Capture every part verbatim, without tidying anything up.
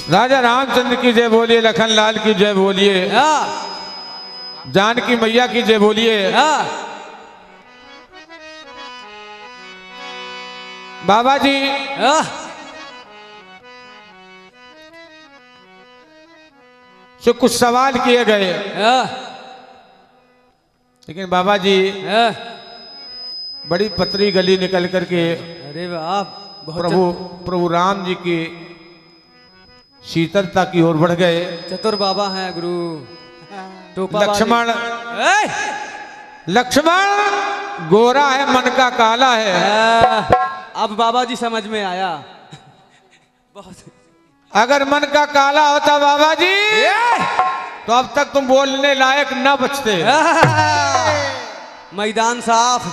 राजा रामचंद्र की जय बोलिए, लखन लाल की जय बोलिए, जानकी मैया की जय बोलिए। बाबा जी जो कुछ सवाल किए गए, लेकिन बाबा जी बड़ी पतली गली निकल करके अरे वाह प्रभु प्रभु राम जी की शीतलता की ओर बढ़ गए। चतुर बाबा हैं गुरु। लक्ष्मण लक्ष्मण गोरा है, मन का काला है। अब बाबा जी समझ में आया। बहुत अगर मन का काला होता बाबा जी तो अब तक तुम बोलने लायक न बचते। मैदान साफ।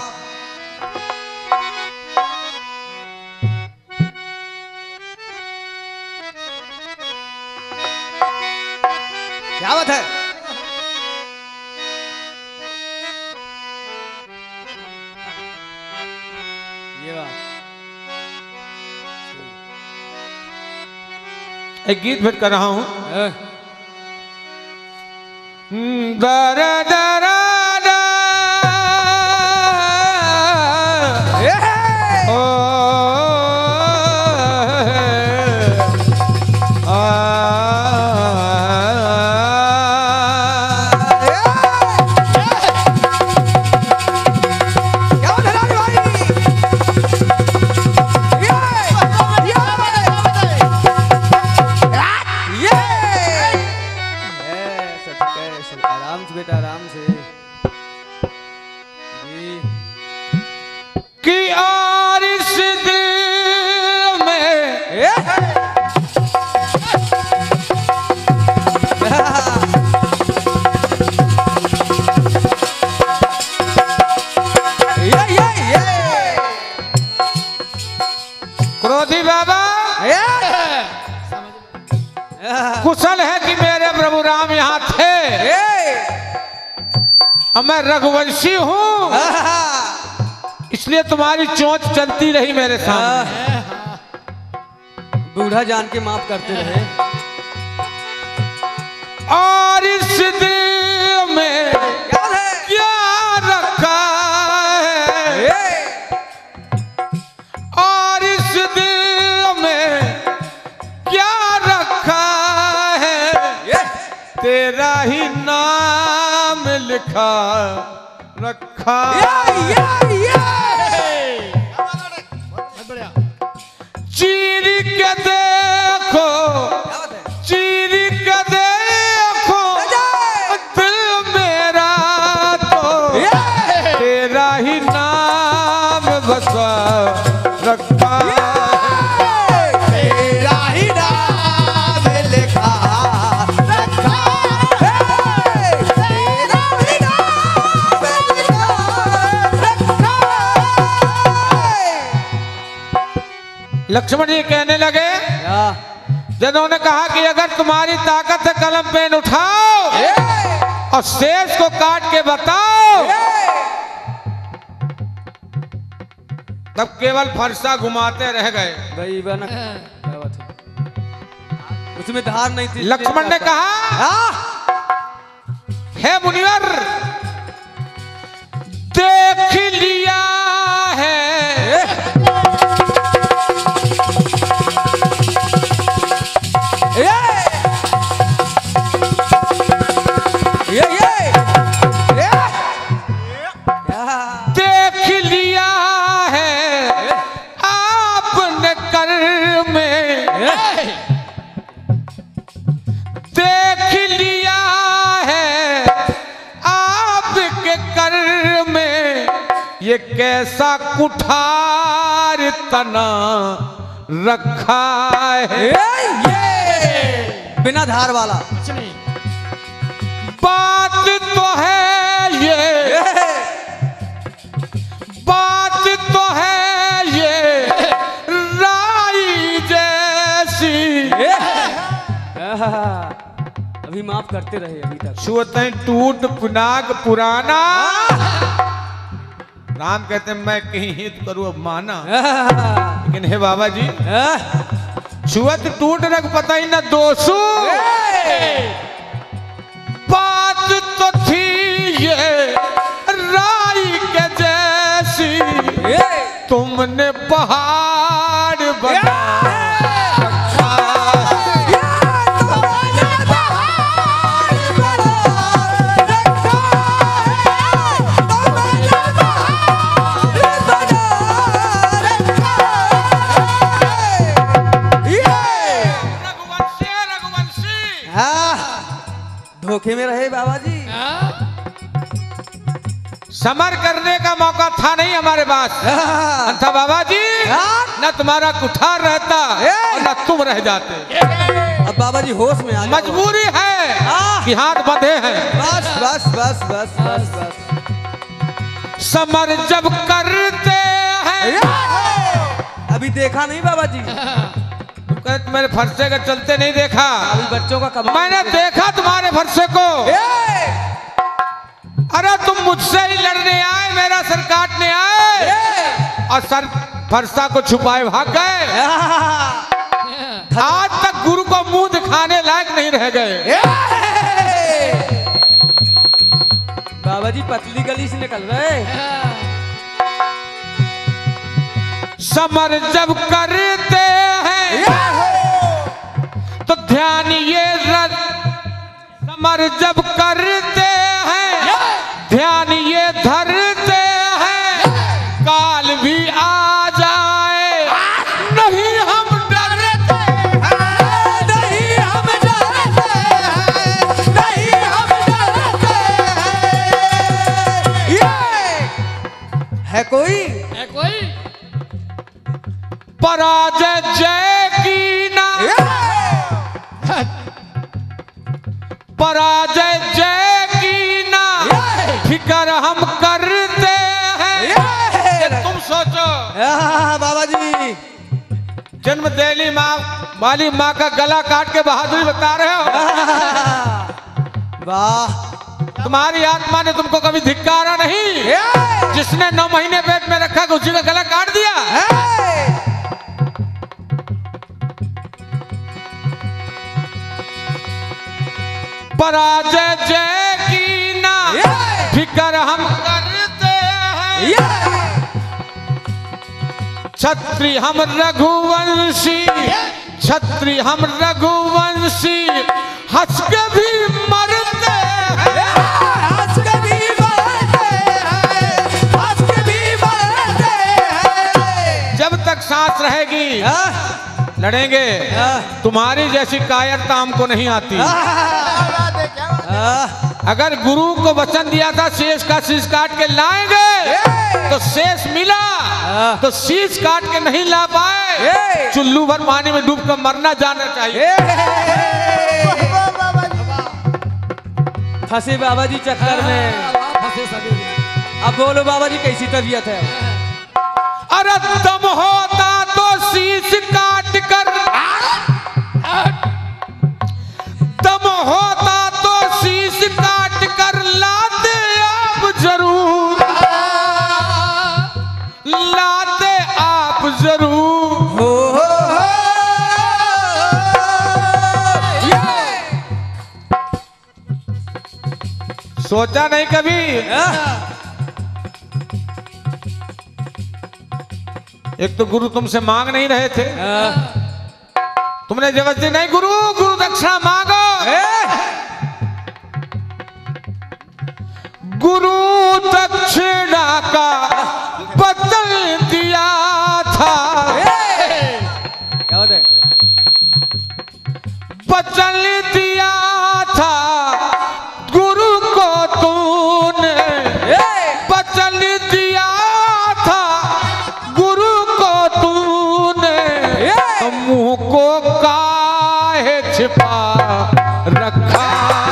क्या बात है? ये बात। एक गीत भेंट कर रहा हूं। दर दरा आराम से बेटा, आराम से कि और इस दिल में ये ये ये क्रोधी बाबा कुशल है कि मेरे प्रभु राम यहाँ थे। अब मैं रघुवंशी हूँ, इसलिए तुम्हारी चोंच चलती रही मेरे सामने। बूढ़ा जान के माफ करते रहे। और इस दिल में क्या रखा है, और इस दिल में क्या रखा है, तेरा ही नाम लिखा रखा। चीर के देखो, चीर के देखो दिल मेरा, तो तेरा ही नाम बसा रखा। तेरा ही नाम लिखा रखा, तेरा ही नाम लिखा रखा। लक्ष्मण जी कहने लगे, जिन्होंने कहा कि अगर तुम्हारी ताकत है कलम पेन उठाओ और शेष को काट के बताओ, तब केवल फरसा घुमाते रह गए। भाई बना क्या बात है? उसमें धार नहीं थी। लक्ष्मण ने कहा, हे मुनिवर, देख लिया है ये ये ये देख लिया है आपने कर में, देख लिया है आपके कर में, ये कैसा कुठार तना रखा है। ये बिना धार वाला बात तो है ये, बात तो है ये राई जैसी। अभी माफ करते रहे अभी तक। छुअते टूट पुनाग पुराना, राम कहते हैं मैं कहीं हित करूं अब माना। लेकिन हे बाबा जी, छुअत टूट रख पता ही न दोसू। बात तो थी ये राई के जैसी, तुमने पहाड़ बना धोखे में रहे बाबा जी। समर करने का मौका था नहीं हमारे पास। था बाबा जी, न तुम्हारा कुठार रहता और न तुम रह जाते। अब बाबा जी होश में आ गए। मजबूरी है कि हाथ बंधे हैं। बस बस बस बस बस बस। समर जब करते हैं। अभी देखा नहीं बाबा जी। मेरे फरसे के चलते नहीं देखा। अभी बच्चों का कमाल। मैंने देखा तुम्हारे फरसे को। अरे तुम मुझसे ही लड़ने आए, मेरा सर काटने आए और सर फरसा को छुपाए भाग गए। आज तक गुरु को मुंह दिखाने लायक नहीं रह गए। बाबा जी पतली गली से निकल रहे। समर जब करते हैं तो ध्यान ये रख। समर जब करते हैं ध्यान ये धरते हैं, काल भी आ जाए नहीं हम डरते हैं, नहीं हम डरते हैं, नहीं हम डरते हैं। ये है कोई है कोई पराजय जय की ना, पराजय जय की ना फिकर हम करते हैं। तुम सोचो बाबा जी, जन्म देली माँ वाली माँ का गला काट के बहादुरी बता रहे हो। वाह, तुम्हारी आत्मा ने तुमको कभी धिक्कारा नहीं। जिसने नौ महीने पेट में रखा उसी का गला काट दिया। पराजय जय की ना फिकर हम करते हैं। छत्री हम रघुवंशी, छत्री हम रघुवंशी हंस के भी मरते हैं, हंस के भी मरते हैं, हंस के भी मरते हैं। जब तक सांस रहेगी लड़ेंगे। तुम्हारी जैसी कायरता हमको नहीं आती। अगर गुरु को वचन दिया था शेष का शीश काट के लाएंगे, तो शेष मिला तो शीश काट के नहीं ला पाए। चुल्लू भर पानी में डूब कर मरना जाना चाहिए। फंसे बाबा जी चक्कर में। अब बोलो बाबा जी कैसी तबीयत है? अरे दम होता तो शीश काट कर, दम होता तो शीश काट कर लाते आप जरूर, लाते आप जरूर। हो हो हो। सोचा नहीं कभी। एक तो गुरु तुमसे मांग नहीं रहे थे, तुमने जबरदस्ती नहीं, गुरु गुरु दक्षिणा मांगो। गुरु दक्षिणा का बदल दिया था, क्या बात है? बदल दिया था गुरु को तूने, बदल दिया था गुरु को तूने, मुंह को काहे छिपा रखा।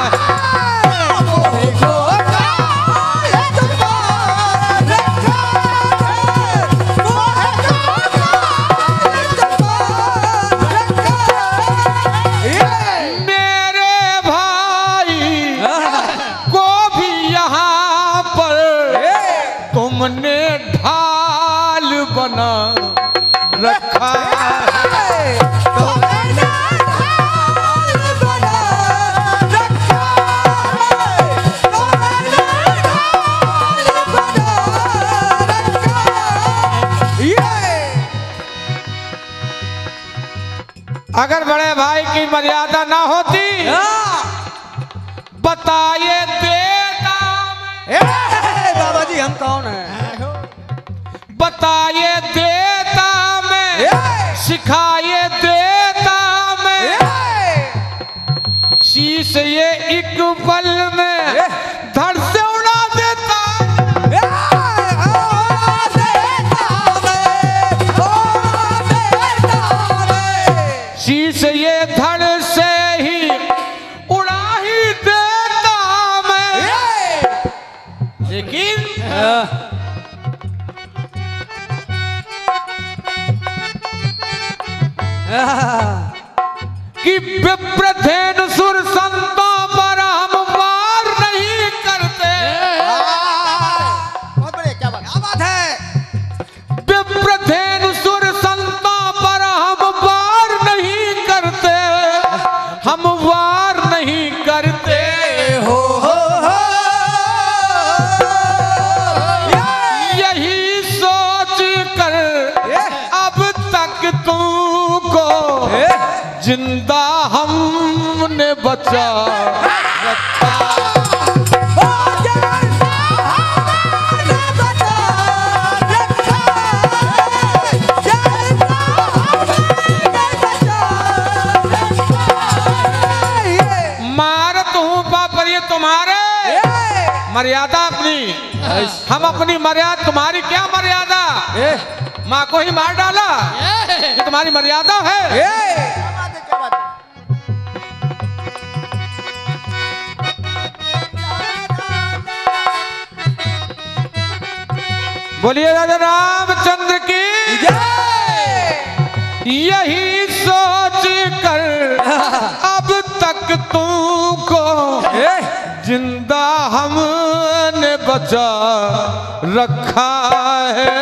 तुमने ढाल बना रखा है। अगर बड़े भाई की मर्यादा ना होती बताइए देता मैं। बाबा जी हम कौन हैं? बताइए देता मैं, सिखाइए देता मैं, शीश ये एक पल में धड़ से उड़ा देता। शीश ये धड़ से ही उड़ा ही देता मैं। लेकिन कि विप्रधेनु सुर संतों पर हम वार नहीं करते। बहुत बढ़िया, क्या बात क्या बात है। विप्रधेनु सुर संतों पर हम वार नहीं करते, हम वार नहीं करते हो हो हो यही सोच कर अब तक तुमको जिंदा हमने बचा रखा। मारत हूँ बापर ये तुम्हारे मर्यादा अपनी, हम अपनी मर्यादा, तुम्हारी क्या मर्यादा? माँ को ही मार डाला, ये तुम्हारी मर्यादा है? क्या बात है, क्या बात है। बोलिए राजा रामचंद्र की यही सोच कर अब तक तुमको जिंदा हमने बचा रखा है।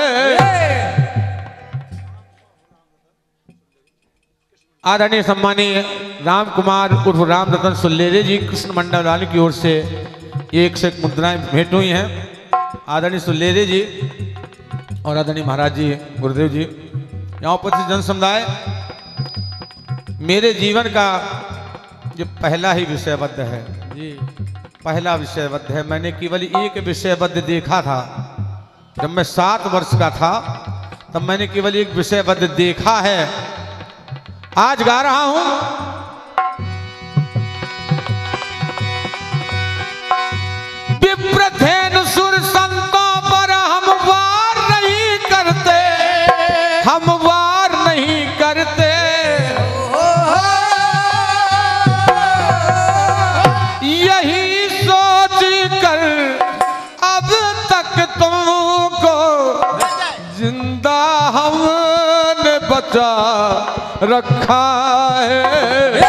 आदरणीय सम्मानीय राम कुमार उर्फ राम रतन सुल्लेरे जी कृष्ण मंडल वाले की ओर से एक से एक मुद्राएं भेंट हुई हैं। आदरणीय सुल्लेरे जी और आदरणीय महाराज जी, गुरुदेव जी, यहाँ उपस्थित जन समुदाय, मेरे जीवन का जो पहला ही विषयबद्ध है जी, पहला विषयबद्ध है। मैंने केवल एक विषयबद्ध देखा था जब मैं सात वर्ष का था, तब मैंने केवल एक विषयबद्ध देखा है। आज गा रहा हूं। विप्रधेनु सुर संतों पर हम वार नहीं करते, हम वार नहीं करते यही सोच कर अब तक तुमको जिंदा हमने बचा रखा है,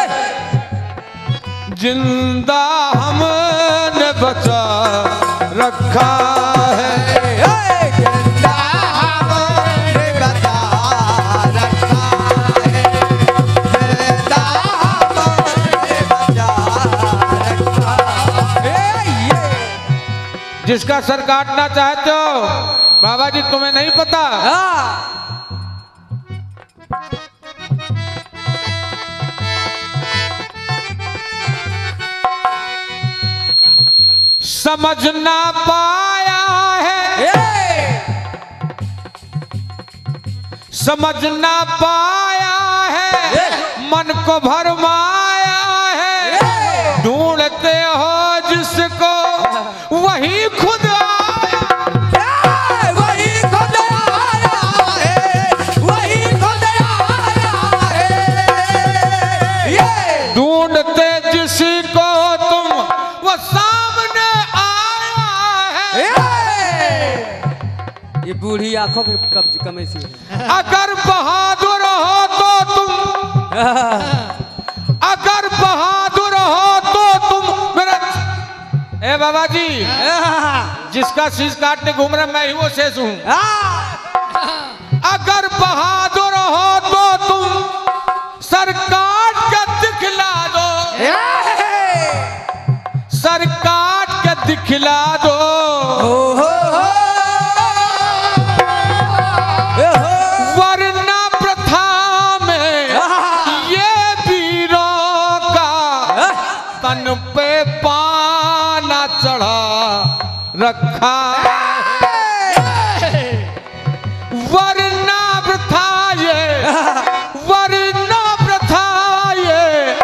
जिंदा हमने बचा रखा है। जिंदा हमने बचा रखा है, जिंदा हमने बचा रखा है। जिसका सर काटना चाहते हो बाबा जी, तुम्हें नहीं पता? समझ ना पाया है, समझ ना पाया है, मन को भरमाया है। ढूंढते हो जिसको वही खुद आया, वही खुद आया है, वही खुद आया है। ढूंढते जिसको तुम वो सामने आया है। ये बूढ़ी आंखों के कब्ज कमे सी है। अगर बहादुर हो तो तुम, अगर बहादुर हो तो तुम मेरा। ए बाबा जी, जिसका शीश काटने घूम रहा मैं ही वो शेष हूं। अगर बहादुर हो तो तुम सर काट के दिखला दो, सर काट के दिखला दो। वरना प्रथा में ये रखा है। वरना प्रथा ये वरना प्रथा ये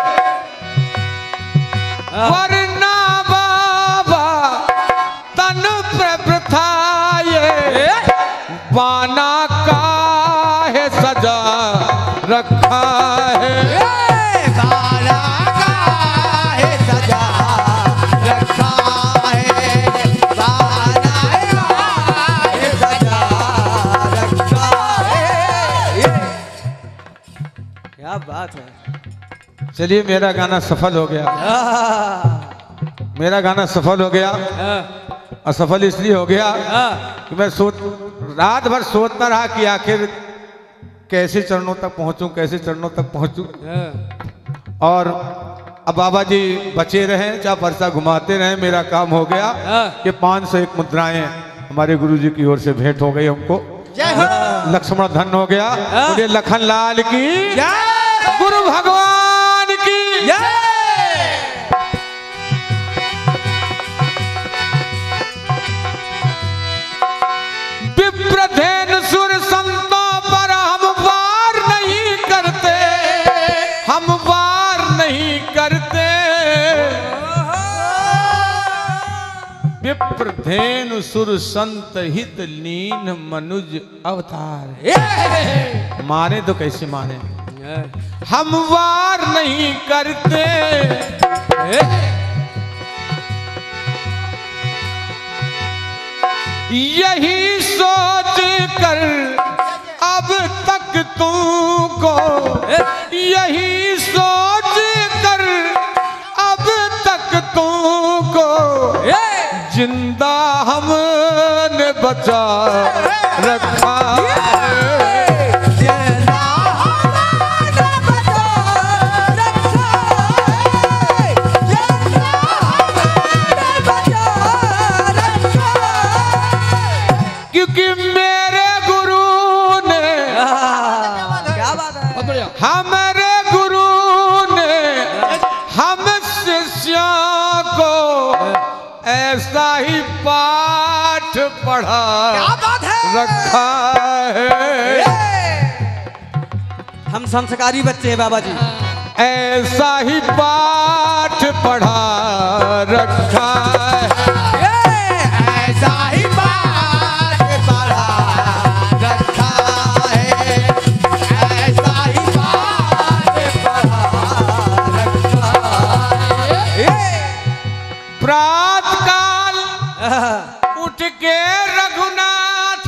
वरना बाबा तन प्रथा ये बाना का है सजा रखा है। बाला का है सजा रखा है, बाला का है सजा रखा है। क्या बात है। चलिए मेरा गाना सफल हो गया, मेरा गाना सफल हो गया। और सफल इसलिए हो गया कि मैं सोच रात भर सोचता रहा कि आखिर कैसे चरणों तक पहुंचूं, कैसे चरणों तक पहुंचूं। और अब बाबा जी बचे रहे, चाहे परसा घुमाते रहे, मेरा काम हो गया। ये पाँच सौ एक मुद्राएं हमारे गुरु जी की ओर से भेंट हो गई हमको। लक्ष्मण धन हो गया। बोलिए लखन लाल की, गुरु भगवान की। विप्रधेन सुर संतों पर हम वार नहीं करते, हम वार नहीं करते। विप्रधेन सुर संत हित लीन मनुज अवतार। मारे तो कैसे मारे, हम वार नहीं करते। यही सोच कर अब तक तुमको, यही सोच कर अब तक तुमको जिंदा हमने बचा रखा है। क्योंकि मेरे गुरु ने, क्या बात है, हमारे गुरु ने हम शिष्यों को ऐसा ही पाठ पढ़ा रखा है। हम संस्कारी बच्चे हैं बाबा जी। ऐसा ही पाठ पढ़ा रखा है। ऐसा ही बात पढ़ा रखा है, ऐसा ही बात पढ़ा रखा है। प्रात काल उठ के रघुनाथ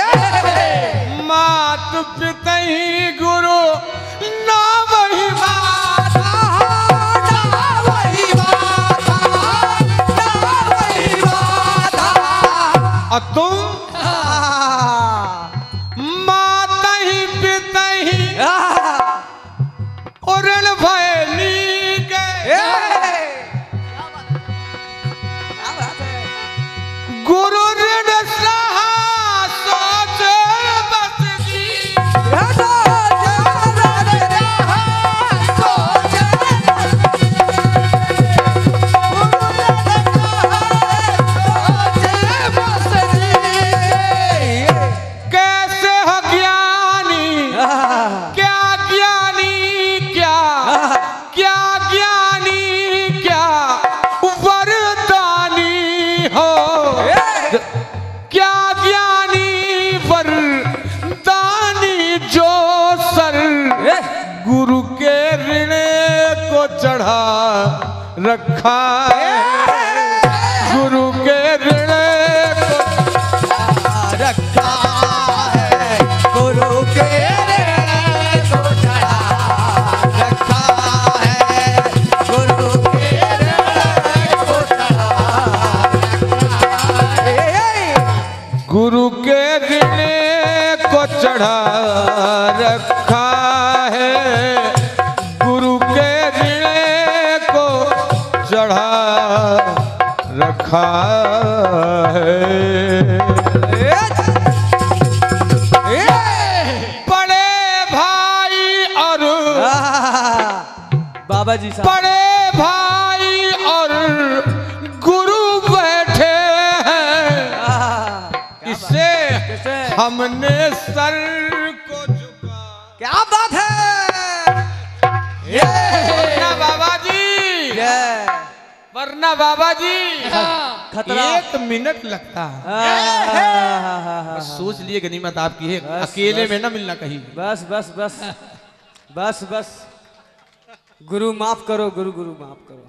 मात पिता ही गुरु ना वही बात, ना वही बात, ना वही बात। और तुम माता ही पिता ही उरण भैली के गुरु ऋण सहा सोच बस जी। कैसे हो ज्ञानी, क्या ज्ञानी, क्या क्या ज्ञानी, क्या वरदानी हो, क्या ज्ञानी वरदानी जो सर गुरु के ऋण को चढ़ा रखा है। गुरु के ऋण को रखा है, गुरु के ऋण को चढ़ा रखा है, गुरु के ऋण को चढ़ा रखा है। गुरु के ऋण को चढ़ा रखा है, गुरु के ऋण को चढ़ा रखा है। बड़े भाई और बाबा जी साहब, बड़े भाई और गुरु बैठे हैं हमने सर को झुका। क्या बात है। ये वरना बाबा जी, वरना बाबा जी खतरा। एक मिनट लगता है। बस सोच लिए गनीमत आपकी है, बस, अकेले बस। में ना मिलना कहीं। बस बस बस बस बस गुरु माफ करो, गुरु गुरु माफ करो।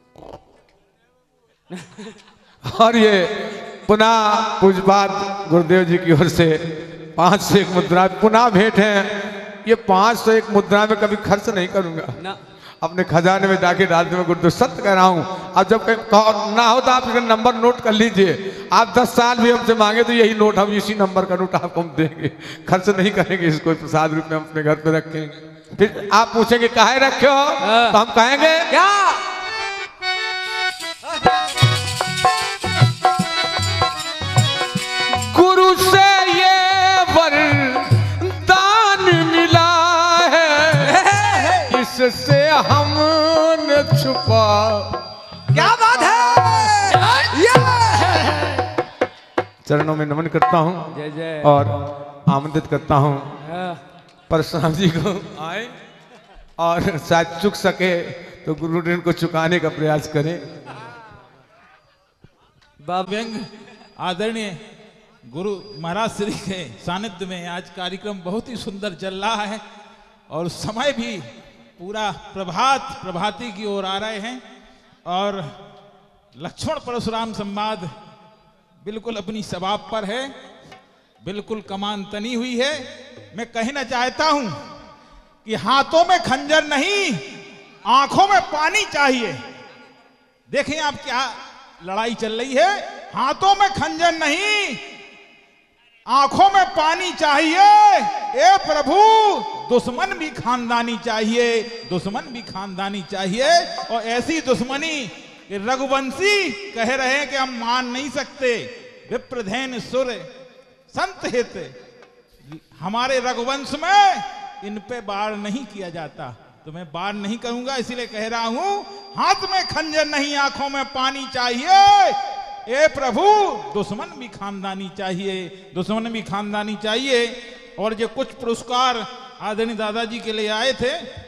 और ये पुनः पूजपात गुरुदेव जी की ओर से पांच सौ एक मुद्रा पुनः भेंट है। ये पांच सौ एक मुद्रा में कभी खर्च नहीं करूंगा, ना अपने खजाने में जाके डाल दूंगा। गुरुदेव सत्य कह रहा हूँ। अब जब कहीं ना हो तो आप इसका नंबर नोट कर लीजिए। आप दस साल भी हमसे मांगे तो यही नोट, हम इसी नंबर का नोट आपको हम देंगे। खर्च नहीं करेंगे इसको, प्रसाद रूप में हम अपने घर पे रखेंगे। फिर आप पूछेंगे काहे रखे हो, तो हम कहेंगे क्या गुरु से ये वरदान मिला है, इससे हमने छुपा। क्या बात है। ये चरणों में नमन करता हूँ जय जय। और आमंत्रित करता हूँ हाँ, परशुराम जी को आए और शायद चुक सके तो गुरु ऋण को चुकाने का प्रयास करें। बाबा व्यंग आदरणीय गुरु महाराज श्री के सानिध्य में आज कार्यक्रम बहुत ही सुंदर चल रहा है और समय भी पूरा प्रभात प्रभाती की ओर आ रहे हैं और लक्ष्मण परशुराम संवाद बिल्कुल अपनी सबाब पर है, बिल्कुल कमान तनी हुई है। मैं कहना चाहता हूं कि हाथों में खंजर नहीं, आंखों में पानी चाहिए। देखें आप क्या लड़ाई चल रही है। हाथों में खंजर नहीं, आंखों में पानी चाहिए। ए प्रभु, दुश्मन भी खानदानी चाहिए, दुश्मन भी खानदानी चाहिए। और ऐसी दुश्मनी कि रघुवंशी कह रहे हैं कि हम मान नहीं सकते। विप्रधेन सुर संत हित, हमारे रघुवंश में इन पे वार नहीं किया जाता, तो मैं वार नहीं करूंगा। इसीलिए कह रहा हूं, हाथ में खंजर नहीं, आंखों में पानी चाहिए। ए प्रभु, दुश्मन भी खानदानी चाहिए, दुश्मन भी खानदानी चाहिए। और जो कुछ पुरस्कार आदरणीय दादाजी के लिए आए थे,